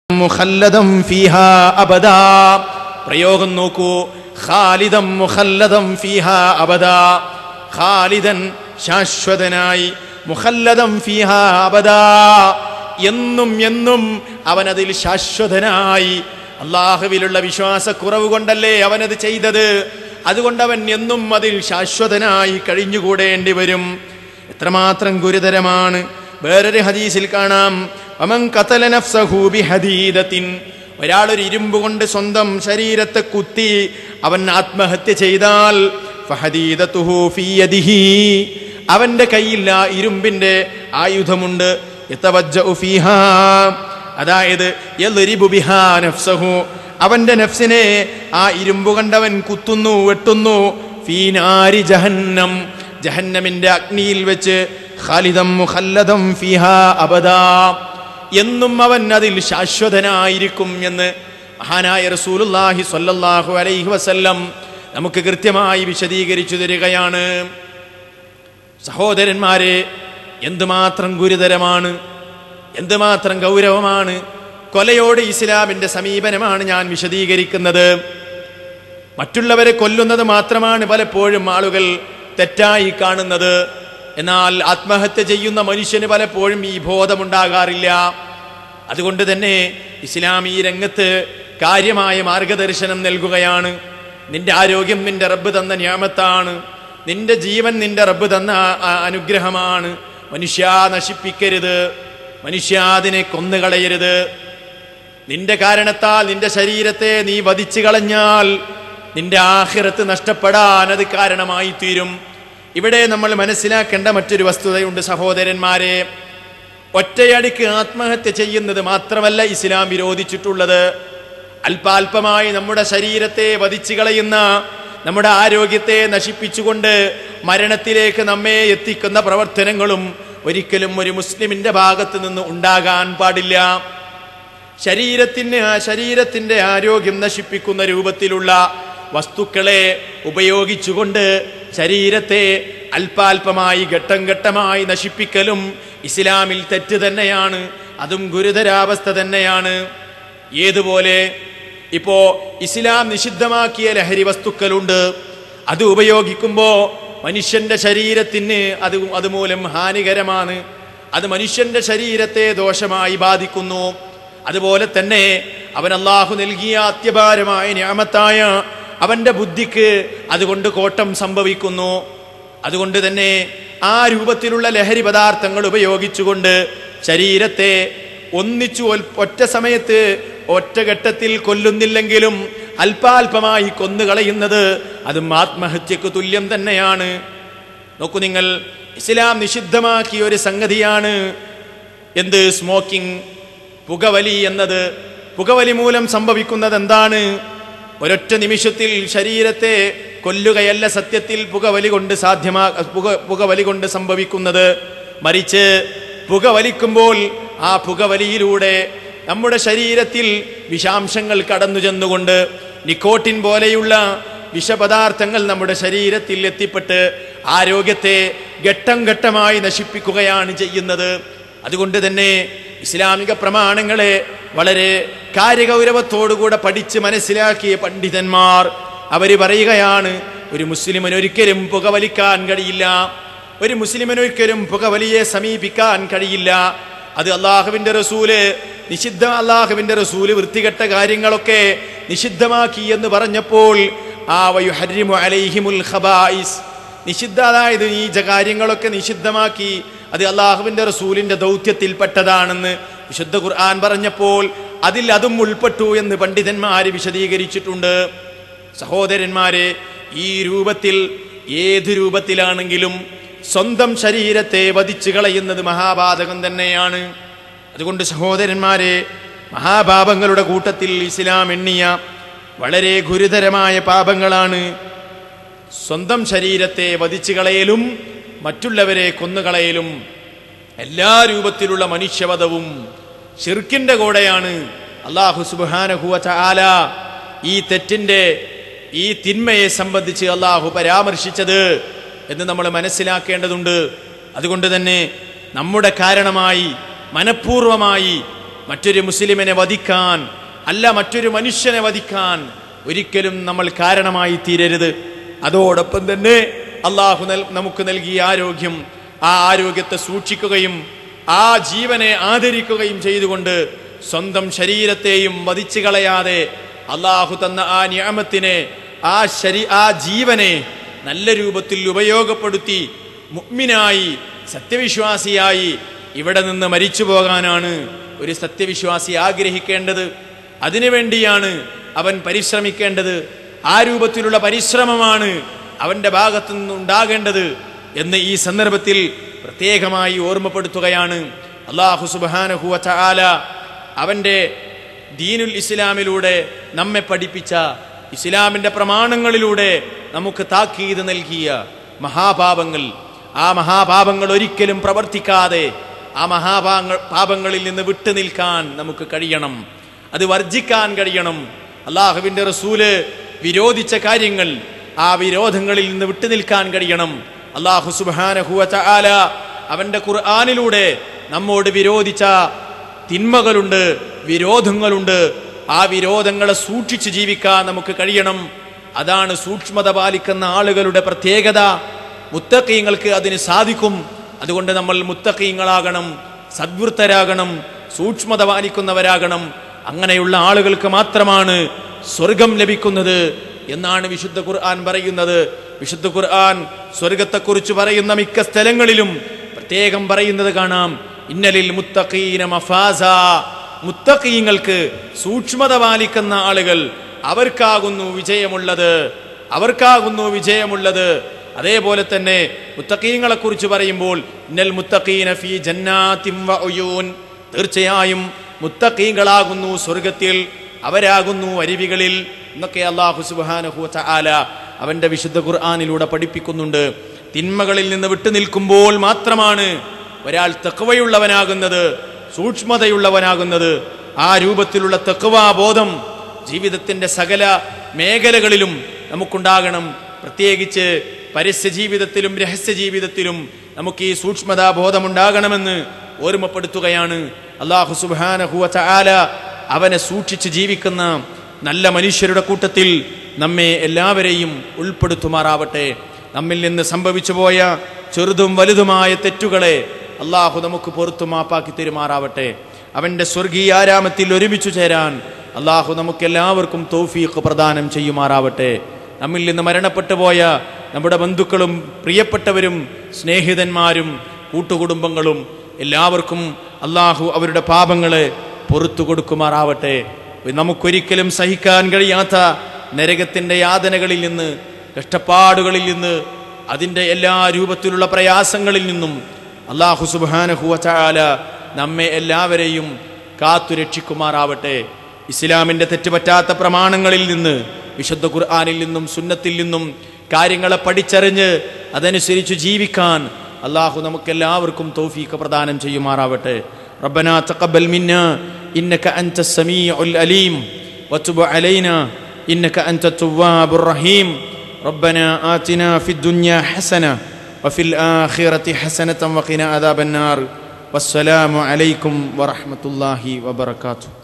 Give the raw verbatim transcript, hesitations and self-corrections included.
മുഖല്ലദം ഫീഹാ അബദാ. പ്രയോഗം നോക്കൂ, ഖാലിദം മുഖല്ലദം ഫീഹാ അബദാ. ഖാലിദൻ ശാശ്വതനായി, മുഖല്ലദം ഫീഹാ അബദാ എന്നും എന്നും അവനതിൽ ശാശ്വതനായി. അള്ളാഹുവിലുള്ള വിശ്വാസക്കുറവ് കൊണ്ടല്ലേ അവനത് ചെയ്തത്. അതുകൊണ്ട് അവൻ എന്നും അതിൽ ശാശ്വതനായി കഴിഞ്ഞുകൂടേണ്ടി വരും. എത്രമാത്രം ഗുരുതരമാണ്. വേറൊരു ഹദീസിൽ കാണാം, വമൻ ഖതല നഫ്സഹു ബിഹദീദത്തിൻ, ഒരാളൊരു ഇരുമ്പ് കൊണ്ട് സ്വന്തം ശരീരത്തെ കുത്തി അവൻ ആത്മഹത്യ ചെയ്താൽ ഫഹദീദതുഹു ഫീ യദിഹി, അവന്റെ കയ്യിൽ ആ ഇരുമ്പിന്റെ ആയുധമുണ്ട്. യതവജ്ജഉ ഫീഹാ, അതായത് യദ്രിബു ബിഹാ നഫ്സഹു, അവന്റെ നഫ്സിനെ ആ ഇരുമ്പ് കണ്ടവൻ കുത്തുന്നു, വെട്ടുന്നു. ഫീ നാരി ജഹന്നം, ജഹന്നമിന്റെ അഗ്നിയിൽ വെച്ച്. ഖാലിദം മുഖല്ലദം ഫീഹാ അബദാ, എന്നും അവൻ അതിൽ ശാശ്വതനായിരിക്കും എന്ന് മഹാനായ റസൂലുള്ളാഹി സ്വല്ലല്ലാഹു അലൈഹി വസല്ലം നമുക്ക് കൃത്യമായി വിശദീകരിച്ചു തരികയാണ്. സഹോദരന്മാരെ, എന്തുമാത്രം ഗുരുതരമാണ്, എന്തുമാത്രം ഗൗരവമാണ്. കൊലയോട് ഇസ്ലാമിന്റെ സമീപനമാണ് ഞാൻ വിശദീകരിക്കുന്നത്. മറ്റുള്ളവരെ കൊല്ലുന്നത് മാത്രമാണ് പലപ്പോഴും ആളുകൾ തെറ്റായി കാണുന്നത്. എന്നാൽ ആത്മഹത്യ ചെയ്യുന്ന മനുഷ്യന് പലപ്പോഴും ഈ ബോധമുണ്ടാകാറില്ല. അതുകൊണ്ട് തന്നെ ഇസ്ലാം ഈ രംഗത്ത് കാര്യമായ മാർഗദർശനം നൽകുകയാണ്. നിന്റെ ആരോഗ്യം നിന്റെ റബ്ബ് തന്ന നിഅമത്താണ്, നിന്റെ ജീവൻ നിന്റെ റബ്ബ് തന്ന അനുഗ്രഹമാണ്. മനുഷ്യ നശിപ്പിക്കരുത്, മനുഷ്യ അതിനെ കൊന്നുകളയരുത്. നിന്റെ കാരണത്താൽ നിന്റെ ശരീരത്തെ നീ വധിച്ചു കളഞ്ഞാൽ നിന്റെ ആഖിറത്ത് നഷ്ടപ്പെടാൻ അത് കാരണമായി തീരും. ഇവിടെ നമ്മൾ മനസ്സിലാക്കേണ്ട മറ്റൊരു വസ്തുതയുണ്ട് സഹോദരന്മാരെ. ഒറ്റയടിക്ക് ആത്മഹത്യ ചെയ്യുന്നത് മാത്രമല്ല ഇസ്ലാം വിരോധിച്ചിട്ടുള്ളത്. അല്പാൽപമായി നമ്മുടെ ശരീരത്തെ വധിച്ചു കളയുന്ന, നമ്മുടെ ആരോഗ്യത്തെ നശിപ്പിച്ചുകൊണ്ട് മരണത്തിലേക്ക് നമ്മെ എത്തിക്കുന്ന പ്രവർത്തനങ്ങളും ഒരിക്കലും ഒരു മുസ്ലിമിന്റെ ഭാഗത്ത് നിന്ന് ഉണ്ടാകാൻ പാടില്ല. ശരീരത്തിന് ശരീരത്തിന്റെ ആരോഗ്യം നശിപ്പിക്കുന്ന രൂപത്തിലുള്ള വസ്തുക്കളെ ഉപയോഗിച്ചുകൊണ്ട് ശരീരത്തെ അല്പാൽപമായി ഘട്ടം ഘട്ടമായി നശിപ്പിക്കലും ഇസ്ലാമിൽ തെറ്റ് തന്നെയാണ്. അതും ഗുരുതരാവസ്ഥ തന്നെയാണ്. ഏതുപോലെ ഇപ്പോ ഇസ്ലാം നിഷിദ്ധമാക്കിയ ലഹരി വസ്തുക്കളുണ്ട്. അത് ഉപയോഗിക്കുമ്പോൾ മനുഷ്യന്റെ ശരീരത്തിന് അത് അതുമൂലം ഹാനികരമാണ്. അത് മനുഷ്യന്റെ ശരീരത്തെ ദോഷമായി ബാധിക്കുന്നു. അതുപോലെ തന്നെ അവൻ അല്ലാഹു നൽകിയ അത്യപാരമായ നിഅമത്തായ അവന്റെ ബുദ്ധിക്ക് അതുകൊണ്ട് കോട്ടം സംഭവിക്കുന്നു. അതുകൊണ്ട് തന്നെ ആ രൂപത്തിലുള്ള ലഹരി പദാർത്ഥങ്ങൾ ഉപയോഗിച്ചുകൊണ്ട് ശരീരത്തെ ഒന്നിച്ചു ഒറ്റ സമയത്ത് ഒറ്റഘട്ടത്തിൽ കൊല്ലുന്നില്ലെങ്കിലും അല്പാൽപമായി കൊന്നുകളയുന്നത് അതും ആത്മഹത്യക്ക് തുല്യം തന്നെയാണ്. നോക്കൂ നിങ്ങൾ, ഇസ്ലാം നിഷിദ്ധമാക്കിയ ഒരു സംഗതിയാണ് എന്ത്? സ്മോക്കിംഗ്, പുകവലി എന്നത്. പുകവലി മൂലം സംഭവിക്കുന്നത് എന്താണ്? ഒരൊറ്റ നിമിഷത്തിൽ ശരീരത്തെ കൊല്ലുകയല്ല സത്യത്തിൽ പുകവലി കൊണ്ട് സാധ്യമാ പുക പുകവലി കൊണ്ട് സംഭവിക്കുന്നത്. മറിച്ച് പുകവലിക്കുമ്പോൾ ആ പുകവലിയിലൂടെ നമ്മുടെ ശരീരത്തിൽ വിഷാംശങ്ങൾ കടന്നു ചെന്നുകൊണ്ട് നിക്കോട്ടിൻ പോലെയുള്ള വിഷപദാർത്ഥങ്ങൾ നമ്മുടെ ശരീരത്തിൽ എത്തിപ്പെട്ട് ആരോഗ്യത്തെ ഘട്ടം ഘട്ടമായി നശിപ്പിക്കുകയാണ് ചെയ്യുന്നത്. അതുകൊണ്ട് തന്നെ ഇസ്ലാമിക പ്രമാണങ്ങളെ വളരെ കാര്യഗൗരവത്തോടുകൂടെ പഠിച്ച് മനസ്സിലാക്കിയ പണ്ഡിതന്മാർ അവര് പറയുകയാണ്, ഒരു മുസ്ലിമിന് ഒരിക്കലും പുകവലിക്കാൻ കഴിയില്ല, ഒരു മുസ്ലിമിന് ഒരിക്കലും പുകവലിയെ സമീപിക്കാൻ കഴിയില്ല. അത് അള്ളാഹുവിന്റെ റസൂല് നിഷിദ്ധ അള്ളാഹുവിന്റെ റസൂല് വൃത്തികെട്ട കാര്യങ്ങളൊക്കെ നിഷിദ്ധമാക്കി എന്ന് പറഞ്ഞപ്പോൾ ആ വയുഹരിമു അലൈഹിമുൽ ഖബായിസ്, നിഷിദ്ധ അതായത് ഈ കാര്യങ്ങളൊക്കെ നിഷിദ്ധമാക്കി അത് അള്ളാഹുവിന്റെ റസൂലിന്റെ ദൗത്യത്തിൽപ്പെട്ടതാണെന്ന് വിശുദ്ധ ഖുർആൻ പറഞ്ഞപ്പോൾ അതിൽ അതും ഉൾപ്പെട്ടു എന്ന് പണ്ഡിതന്മാര് വിശദീകരിച്ചിട്ടുണ്ട്. സഹോദരന്മാരെ, ഈ രൂപത്തിൽ ഏതു രൂപത്തിലാണെങ്കിലും സ്വന്തം ശരീരത്തെ വധിച്ചു കളയുന്നത് മഹാപാതകം തന്നെയാണ്. അതുകൊണ്ട് സഹോദരന്മാരെ, മഹാപാപങ്ങളുടെ കൂട്ടത്തിൽ ഇസ്ലാം എണ്ണിയ വളരെ ഗുരുതരമായ പാപങ്ങളാണ് സ്വന്തം ശരീരത്തെ വധിച്ചു കളയലും മറ്റുള്ളവരെ കൊന്നുകളയലും. എല്ലാ രൂപത്തിലുള്ള മനുഷ്യവധവും ശിർക്കിന്റെ കൂടെയാണ്. അല്ലാഹു സുബ്ഹാനഹു വ തആല ഈ തെറ്റിന്റെ ഈ തിന്മയെ സംബന്ധിച്ച് അല്ലാഹു പരാമർശിച്ചത് എന്ന് നമ്മൾ മനസ്സിലാക്കേണ്ടതുണ്ട്. അതുകൊണ്ട് തന്നെ നമ്മുടെ കാരണമായി മനഃപൂർവമായി മറ്റൊരു മുസ്ലിമിനെ വധിക്കാൻ, അല്ല മറ്റൊരു മനുഷ്യനെ വധിക്കാൻ ഒരിക്കലും നമ്മൾ കാരണമായി തീരരുത്. അതോടൊപ്പം തന്നെ അള്ളാഹു നമുക്ക് നൽകിയ ആരോഗ്യം, ആ ആരോഗ്യത്തെ സൂക്ഷിക്കുകയും ആ ജീവനെ ആദരിക്കുകയും ചെയ്തുകൊണ്ട് സ്വന്തം ശരീരത്തെയും വധിച്ചു കളയാതെ അള്ളാഹു തന്ന ആ നിഅമത്തിനെ, ആ ശരീ ആ ജീവനെ നല്ല രൂപത്തിൽ ഉപയോഗപ്പെടുത്തി മുഅ്മിനായി സത്യവിശ്വാസിയായി ഇവിടെ നിന്ന് മരിച്ചു പോകാനാണ് ഒരു സത്യവിശ്വാസി ആഗ്രഹിക്കേണ്ടത്. അതിനുവേണ്ടിയാണ് അവൻ പരിശ്രമിക്കേണ്ടത്. ആ രൂപത്തിലുള്ള പരിശ്രമമാണ് അവന്റെ ഭാഗത്തു നിന്നുണ്ടാകേണ്ടത് എന്ന് ഈ സന്ദർഭത്തിൽ പ്രത്യേകമായി ഓർമ്മപ്പെടുത്തുകയാണ്. അല്ലാഹു സുബ്ഹാനഹു വ തആല അവന്റെ ദീനുൽ ഇസ്ലാമിലൂടെ നമ്മെ പഠിപ്പിച്ച, ഇസ്ലാമിന്റെ പ്രമാണങ്ങളിലൂടെ നമുക്ക് താക്കീത് നൽകിയ മഹാപാപങ്ങൾ, ആ മഹാപാപങ്ങൾ ഒരിക്കലും പ്രവർത്തിക്കാതെ ആ മഹാപാപങ്ങൾ പാപങ്ങളിൽ നിന്ന് വിട്ടു നിൽക്കാൻ നമുക്ക് കഴിയണം. അത് വർജിക്കാൻ കഴിയണം. അള്ളാഹുവിന്റെ റസൂല് വിരോധിച്ച കാര്യങ്ങൾ, ആ വിരോധങ്ങളിൽ നിന്ന് വിട്ടു നിൽക്കാൻ കഴിയണം. അല്ലാഹു സുബ്ഹാനഹു വ തആല അവന്റെ ഖുർആനിലൂടെ നമ്മോട് വിരോധിച്ച തിന്മകളുണ്ട്, വിരോധങ്ങളുണ്ട്. ആ വിരോധങ്ങളെ സൂക്ഷിച്ച് ജീവിക്കാൻ നമുക്ക് കഴിയണം. അതാണ് സൂക്ഷ്മത പാലിക്കുന്ന ആളുകളുടെ പ്രത്യേകത. മുത്തഖീങ്ങൾക്ക് അതിന് സാധിക്കും. അതുകൊണ്ട് നമ്മൾ മുത്തഖീങ്ങളാകണം, സദ്വൃത്തരാകണം, സൂക്ഷ്മത പാലിക്കുന്നവരാകണം. അങ്ങനെയുള്ള ആളുകൾക്ക് മാത്രമാണ് സ്വർഗം ലഭിക്കുന്നത് എന്നാണ് വിശുദ്ധ ഖുർആൻ പറയുന്നത്. വിശുദ്ധ ഖുർആൻ സ്വർഗത്തെക്കുറിച്ച് പറയുന്ന മിക്ക സ്ഥലങ്ങളിലും പ്രത്യേകം പറയുന്നത് കാണാം, ഇന്നലിൽ മുത്തഖീന മഫാസ. മുത്തഖീങ്ങൾക്ക്, സൂക്ഷ്മത പാലിക്കുന്ന ആളുകൾ, അവർക്കാകുന്നു വിജയമുള്ളത്, അവർക്കാകുന്നു വിജയമുള്ളത്. അതേപോലെ തന്നെ മുത്തഖീങ്ങളെ കുറിച്ച് പറയുമ്പോൾ ഇന്നൽ മുത്തഖീന ഫീ ജന്നാത്തിൻ വ ഉയൂൻ, തീർച്ചയായും മുത്തഖീങ്ങളാകുന്നു സ്വർഗത്തിൽ, അവരാകുന്നു അരുവികളിൽ എന്നൊക്കെ അല്ലാഹു സുബ്ഹാനഹു വ തആല അവന്റെ വിശുദ്ധ ഖുർആനിലൂടെ പഠിപ്പിക്കുന്നുണ്ട്. തിന്മകളിൽ നിന്ന് വിട്ടു നിൽക്കുമ്പോൾ മാത്രമാണ് ഒരാൾ തഖ്വയുള്ളവനാകുന്നത്, സൂക്ഷ്മതയുള്ളവനാകുന്നത്. ആ രൂപത്തിലുള്ള തഖ്വാ ബോധം ജീവിതത്തിന്റെ സകല മേഖലകളിലും നമുക്കുണ്ടാകണം. പ്രത്യേകിച്ച് പരസ്യ ജീവിതത്തിലും രഹസ്യ ജീവിതത്തിലും നമുക്ക് ഈ സൂക്ഷ്മതാ ബോധമുണ്ടാകണമെന്ന് ഓർമ്മപ്പെടുത്തുകയാണ്. അല്ലാഹു സുബ്ഹാനഹു വ തആല അവനെ സൂക്ഷിച്ച് ജീവിക്കുന്ന നല്ല മനുഷ്യരുടെ കൂട്ടത്തിൽ നമ്മെ എല്ലാവരെയും ഉൾപ്പെടുത്തുമാറാവട്ടെ. നമ്മിൽ നിന്ന് സംഭവിച്ചു പോയ ചെറുതും വലുതുമായ തെറ്റുകളെ അല്ലാഹു നമുക്ക് പുറത്തു മാപ്പാക്കി തരുമാറാവട്ടെ. അവന്റെ സ്വർഗീയ ആരാമത്തിൽ ഒരുമിച്ചു ചേരാൻ അല്ലാഹു നമുക്ക് എല്ലാവർക്കും തൗഫീഖ് പ്രദാനം ചെയ്യുമാറാവട്ടെ. നമ്മിൽ നിന്ന് മരണപ്പെട്ടു പോയ നമ്മുടെ ബന്ധുക്കളും പ്രിയപ്പെട്ടവരും സ്നേഹിതന്മാരും കൂട്ടുകുടുംബങ്ങളും എല്ലാവർക്കും അല്ലാഹു അവരുടെ പാപങ്ങളെ പുറത്തു കൊടുക്കുമാറാവട്ടെ. നമുക്കൊരിക്കലും സഹിക്കാൻ കഴിയാത്ത നരകത്തിന്റെ യാതനകളിൽ നിന്ന്, കഷ്ടപ്പാടുകളിൽ നിന്ന്, അതിൻ്റെ എല്ലാ രൂപത്തിലുള്ള പ്രയാസങ്ങളിൽ നിന്നും അല്ലാഹു സുബ്ഹാനഹു വ തആല നമ്മെ എല്ലാവരെയും കാത്തുരക്ഷിക്കുമാറാവട്ടെ. ഇസ്ലാമിന്റെ തെറ്റുപറ്റാത്ത പ്രമാണങ്ങളിൽ നിന്ന്, വിശുദ്ധ ഖുർആനിൽ നിന്നും സുന്നത്തിൽ നിന്നും കാര്യങ്ങളെ പഠിച്ചറിഞ്ഞ് അതനുസരിച്ച് ജീവിക്കാൻ അല്ലാഹു നമുക്കെല്ലാവർക്കും തൗഫീഖ് പ്രദാനം ചെയ്യുമാറാവട്ടെ. റബ്ബനാ തഖബ്ബൽ മിന്നാ ഇന്നക അൻതസ് സമീഉൽ അലീം വതുബ് അലൈനാ ഇന്നക അൻതത് തവ്വാബുർ റഹീം. റബ്ബനാ ആതിനാ ഫിദ് ദുനിയാ ഹസന വഫിൽ ആഖിറതി ഹസനതൻ വഖിനാ അദാബന്നാർ. വസ്സലാമു അലൈക്കും വറഹ്മത്തുള്ളാഹി വബറകാതുഹു.